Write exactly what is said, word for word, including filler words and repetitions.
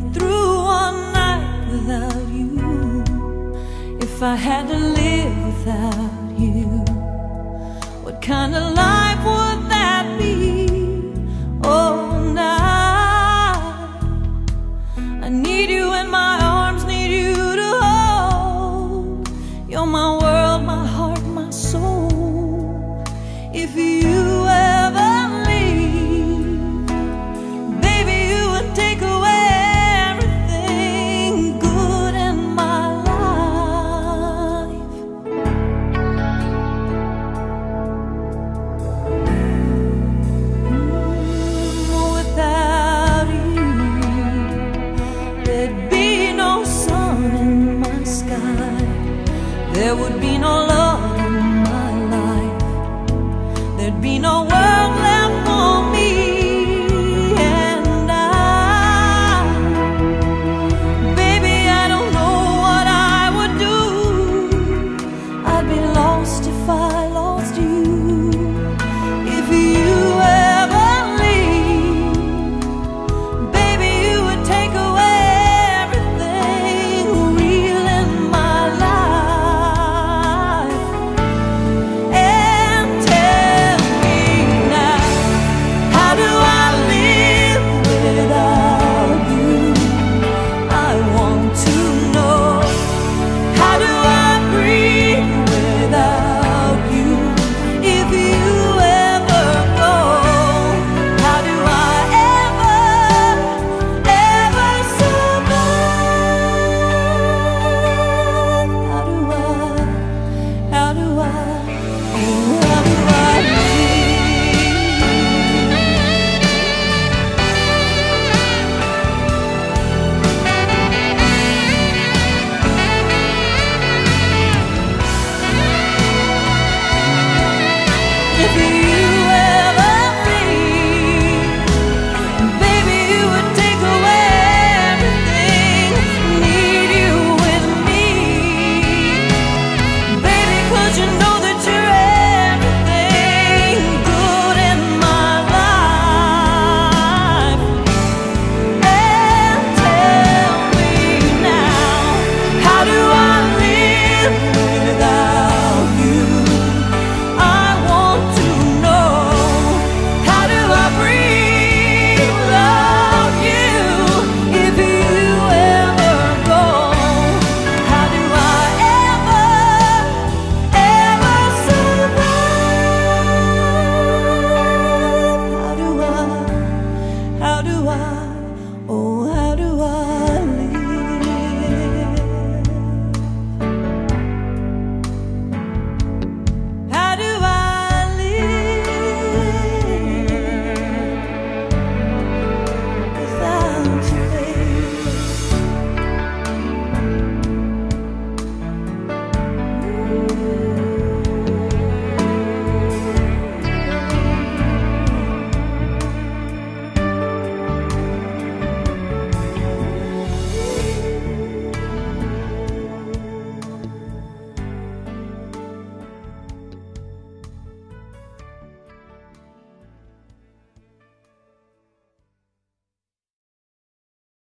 through one night without you. If I had to live without you, what kind of life would that be? Oh, now I need you in my arms, need you to hold. You're my world, my heart, my soul. If you ever leave, baby, you would take away everything good in my life. Mm, without you, there'd be no sun in my sky. There would be no